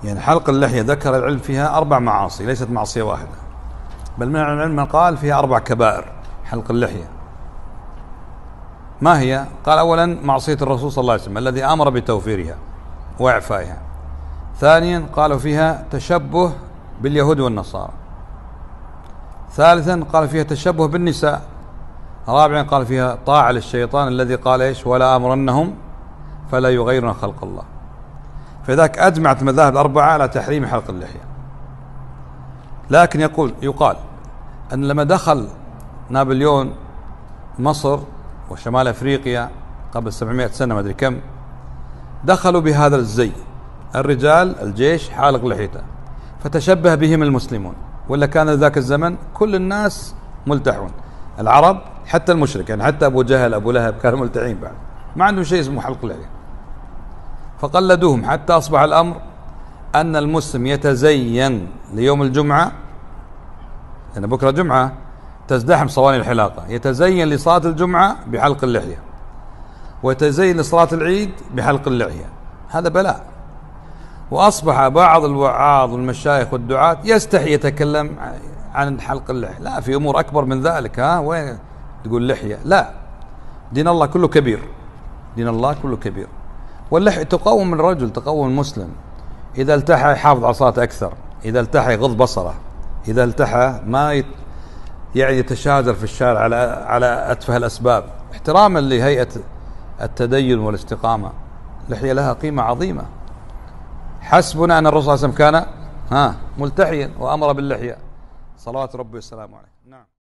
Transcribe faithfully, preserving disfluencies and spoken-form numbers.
يعني حلق اللحية ذكر العلم فيها أربع معاصي، ليست معصية واحدة، بل من العلم من قال فيها أربع كبائر حلق اللحية. ما هي؟ قال أولا معصية الرسول صلى الله عليه وسلم الذي أمر بتوفيرها وإعفائها. ثانيا قالوا فيها تشبه باليهود والنصارى. ثالثا قال فيها تشبه بالنساء. رابعا قال فيها طاعة للشيطان الذي قال إيش؟ ولا أمرنهم فلا يغيرن خلق الله. فذاك أجمعت المذاهب الأربعة على تحريم حلق اللحية. لكن يقول يقال أن لما دخل نابليون مصر وشمال أفريقيا قبل سبعمائة سنة ما أدري كم، دخلوا بهذا الزي، الرجال الجيش حالق لحيته، فتشبه بهم المسلمون، ولا كان ذاك الزمن كل الناس ملتحون، العرب حتى المشرك، يعني حتى أبو جهل أبو لهب كانوا ملتحين بعد، ما عندهم شيء اسمه حلق لحية، فقلدوهم حتى أصبح الأمر أن المسلم يتزين ليوم الجمعة، لأن بكرة جمعة تزدحم صواني الحلاقة، يتزين لصلاة الجمعة بحلق اللحية، ويتزين لصلاة العيد بحلق اللحية. هذا بلاء. وأصبح بعض الوعاظ والمشايخ والدعاة يستحي يتكلم عن حلق اللحية. لا، في أمور أكبر من ذلك. ها وين تقول لحية؟ لا، دين الله كله كبير، دين الله كله كبير. واللحية تقوم الرجل، تقوم المسلم. إذا التحى يحافظ على صلاته أكثر، إذا التحى يغض بصره، إذا التحى ما يت يعني يتشاجر في الشارع على على أتفه الأسباب، احتراما لهيئة التدين والاستقامة. اللحية لها قيمة عظيمة. حسبنا أن الرسول صلى الله عليه وسلم كان ها ملتحيا وأمر باللحية، صلوات ربي والسلام عليه. نعم.